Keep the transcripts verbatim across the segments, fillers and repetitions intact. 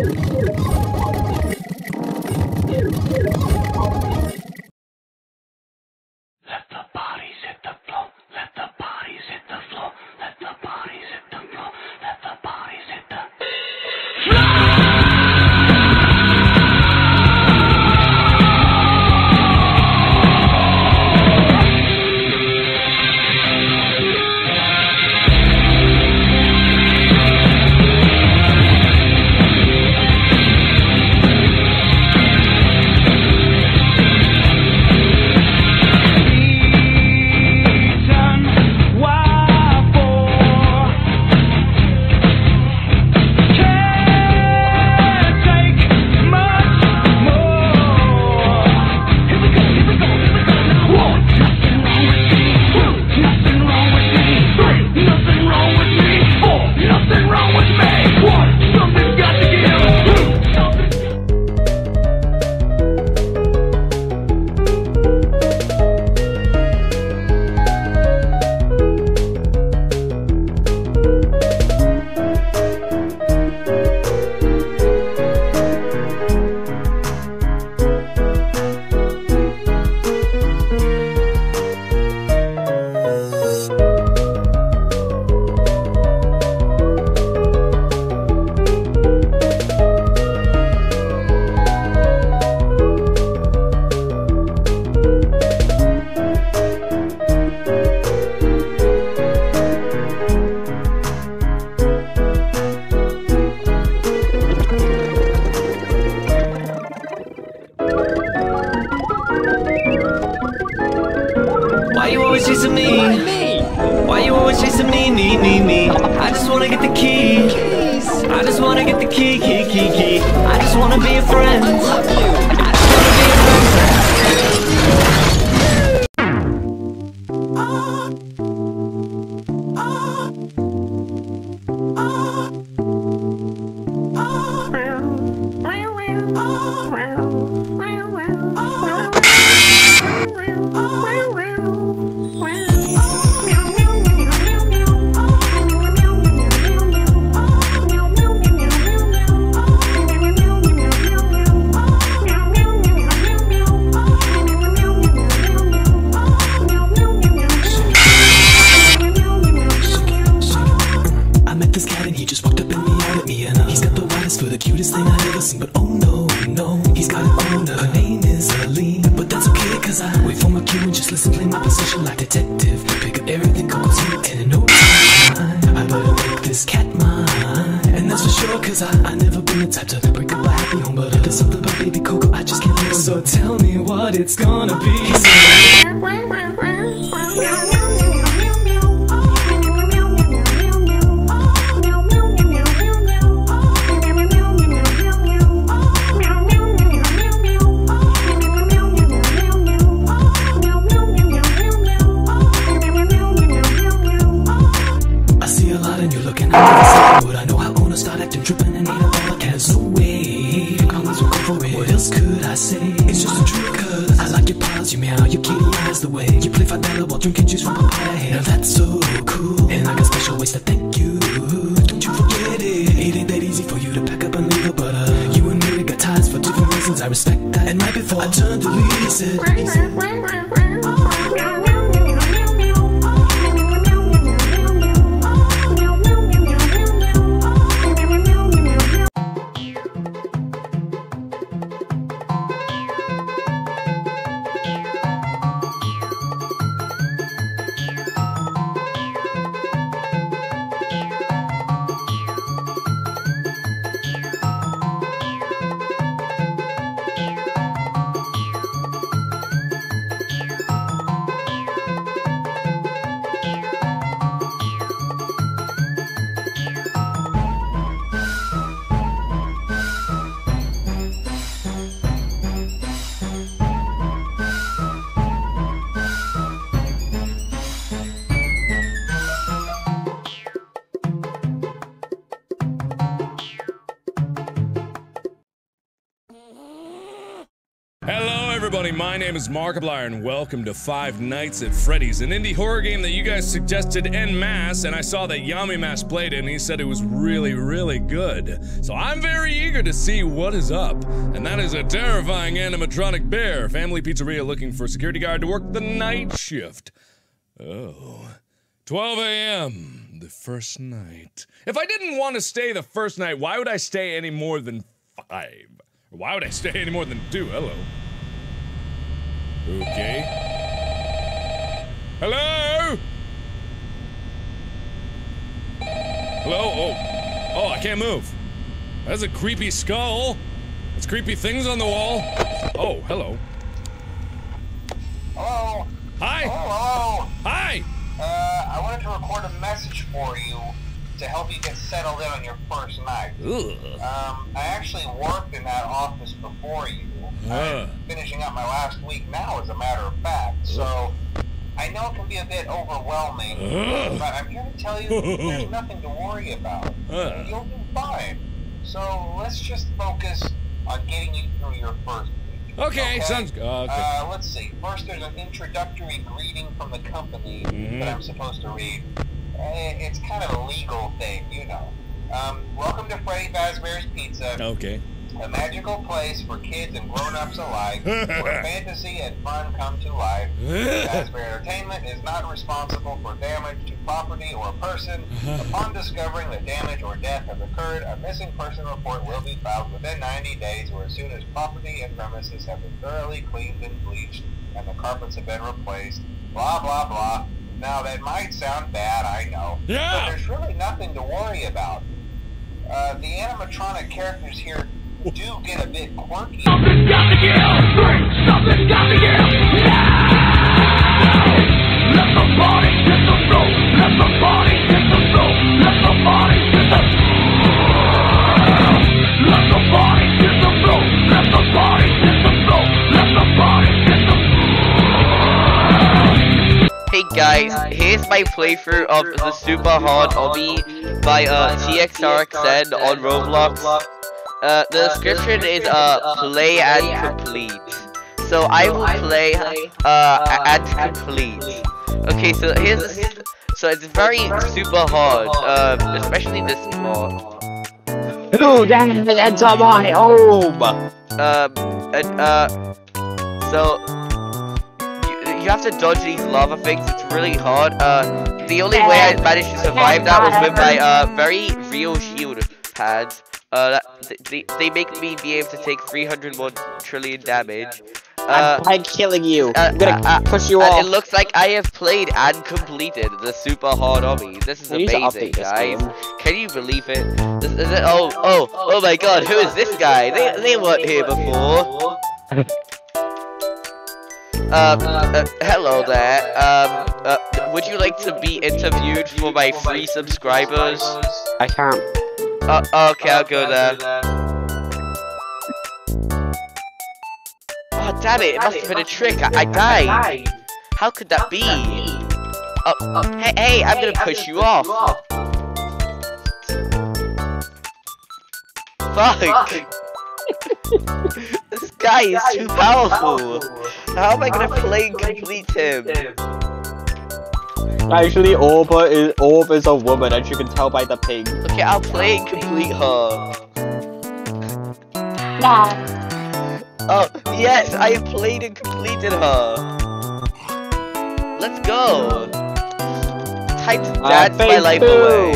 chasing me? Why you always chasing me, me, me, me? I just wanna get the key. I just wanna get the key, key, key, key. I just wanna be a friend. I love you. I just wanna be a friend. For the cutest thing I've ever seen, but oh no, no, he's got an owner. Her name is Aline, but that's okay, cause I wait for my cue and just listen, play my position like detective. Pick up everything, go see it, and in no time I better make this cat mine. And that's for sure, cause I, I never been the type to break up a happy home, but uh, there's something about baby Coco I just can't let. So tell me what it's gonna be. It's just the truth, cause I like your paws, you meow, your kitty eyes, the way you play Fidela while drinking juice from papaya. Now that's so cool, and I got special ways to thank you. Don't you forget it, it ain't that easy for you to pack up and leave it, but uh, you and me got ties for different reasons, I respect that. And right before I turned to leave, he said, he said Hello, everybody, my name is Markiplier and welcome to Five Nights at Freddy's, an indie horror game that you guys suggested en masse, and I saw that Yamimash played it and he said it was really, really good. So I'm very eager to see what is up, and that is a terrifying animatronic bear, family pizzeria looking for a security guard to work the night shift. Oh, twelve A M, the first night. If I didn't want to stay the first night, why would I stay any more than five? Or why would I stay any more than two? Hello. Okay. Hello? Hello? Oh. Oh, I can't move. That's a creepy skull. There's creepy things on the wall. Oh, hello. Hello? Hi! Hello? Hi! Uh, I wanted to record a message for you to help you get settled in on your first night. Ugh. Um, I actually worked in that office before you. Uh. I'm finishing up my last week now, as a matter of fact, so I know it can be a bit overwhelming, Uh. but I'm here to tell you there's nothing to worry about. Uh. You'll do fine. So let's just focus on getting you through your first week. Okay, Okay? sounds good. Okay. Uh, let's see. First, there's an introductory greeting from the company Mhm. that I'm supposed to read. Eh, It's kind of a legal thing, you know. Um, welcome to Freddy Fazbear's Pizza, Okay. a magical place for kids and grown-ups alike, where fantasy and fun come to life. Fazbear Entertainment is not responsible for damage to property or person. Upon discovering that damage or death has occurred, a missing person report will be filed within ninety days or as soon as property and premises have been thoroughly cleaned and bleached and the carpets have been replaced. Blah, blah, blah. Now, that might sound bad, I know, Yeah. but there's really nothing to worry about. Uh, the animatronic characters here do get a bit quirky. Something's got to give! Something's got to give! Now! Let the body hit the floor! Let the body hit the floor! Let the body hit the floor! Let the body hit the floor! Let the body hit the floor! Let the body hit the floor! Hey guys, here's my playthrough of the Super Hard Obby by uh, T X R X N on Roblox. Uh, the description is uh, play and complete. So I will play uh, and complete. Okay, so here's the, so it's very super hard, uh, especially this part. Who then enter my home? Um, and uh, so you, you have to dodge these lava things. It's really hard. Uh, the only way I managed to survive that was with my uh very real shield pads. Uh, that, they they make me be able to take three hundred one trillion damage. Uh, I'm killing you. uh, I'm gonna uh, push you uh, off. It looks like I have played and completed the super hard obby. This is I need to amazing, update this guys. game. Can you believe it? This, is it? Oh, oh, oh my God! Who is this guy? They they weren't here before. Um, uh, hello there. Um, uh, would you like to be interviewed for my free subscribers? I can't. Uh, okay, I'll go there. Oh, damn it, it must have been a trick. I, I died. How could that be? Oh, hey, hey, I'm gonna push you off. Fuck. This guy is too powerful. How am I gonna play and complete him? Actually, Orba is Orb is a woman, as you can tell by the ping. Okay, I'll play and complete her. Oh, yes, I have played and completed her. Let's go. Time to dance my life away.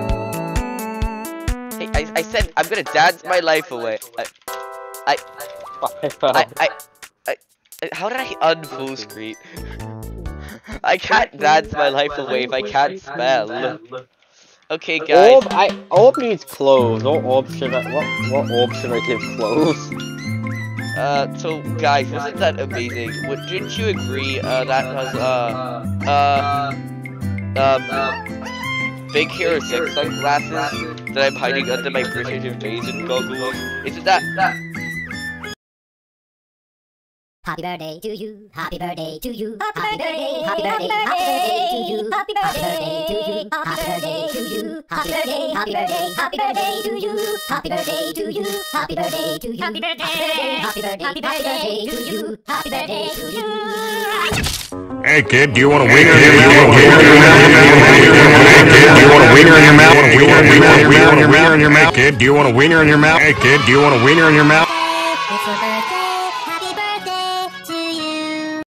Hey, I, I said I'm gonna dance my life away. I, I, I, I, I, I how did I unfull screen? I can't dance my life away if I can't spell. Okay, guys. Orb, I Orb needs clothes. What orb should I? What what orb should I give clothes? Uh, so guys, wasn't that amazing? Would, didn't you agree? Uh, that was uh, uh, um, Big Hero Six sunglasses that I'm hiding under my British invasion goggles. Isn't that? Happy birthday to you, happy birthday to you, happy birthday, happy birthday, happy birthday to you, happy birthday to you, happy birthday to you, happy birthday, happy birthday, happy birthday to you, happy birthday to you, happy birthday to you, happy birthday, happy birthday, happy birthday to you, happy birthday to you. Hey kid, do you want a wiener in your mouth? Hey kid, do you want a wiener in your mouth? Do you want a wiener in your mouth? Kid, do you want a wiener in your mouth? Hey kid, do you want a wiener in your mouth? It's your birthday.